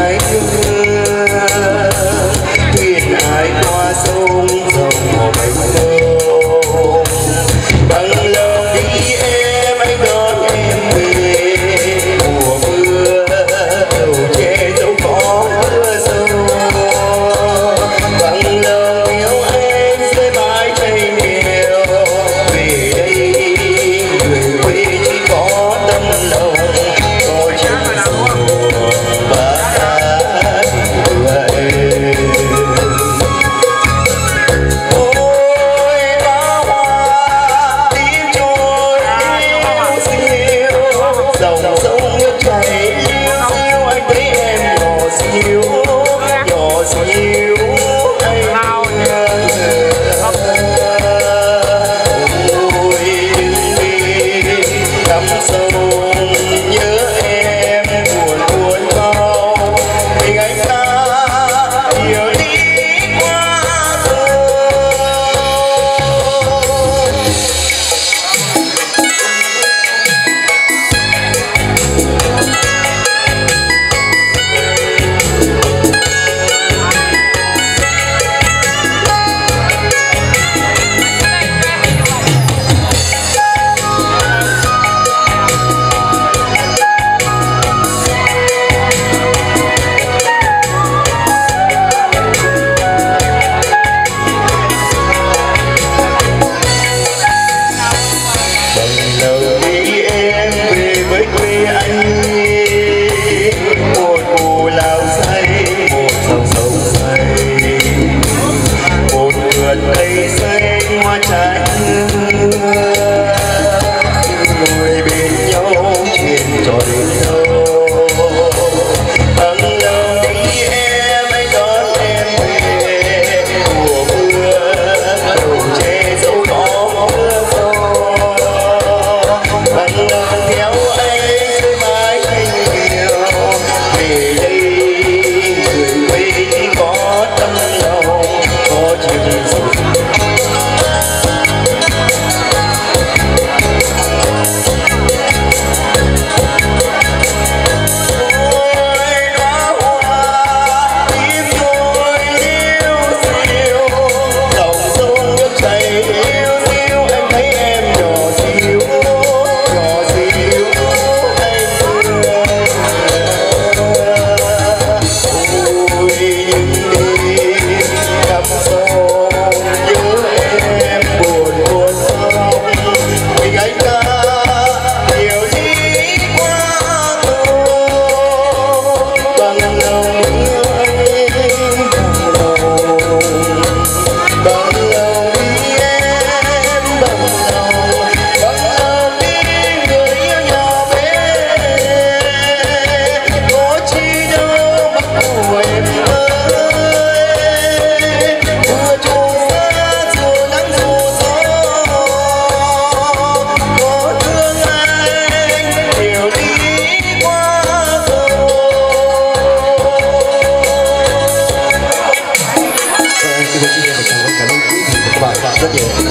ai đưa thuyền ai qua sông dòng một mình đâu bằng lòng đi em anh đón em về mùa mưa đầu che dấu có mưa sâu bằng lòng yêu em dưới mái cây nghèo về đây người quê chỉ có tâm lòng tôi chẳng giàu và dòng sông nước chảy liêu xiêu anh thấy em nhỏ xíu anh ôi đừng đi đắm sông nhớ em buồn buồn bao tình anh ta nhiều đi qua rồi. Đầu đi em về với quê anh một cù lao xay một dòng sông xay một vườn cây xanh hoa trái ngồi bên nhau chuyện trò đến đâu bằng lòng đi em anh đón em về mùa mưa đầu che dấu có mưa sâu bằng lòng theo anh dưới mái cây nghèo về đây người quê chỉ có tâm lòng có chừng rất nhiều.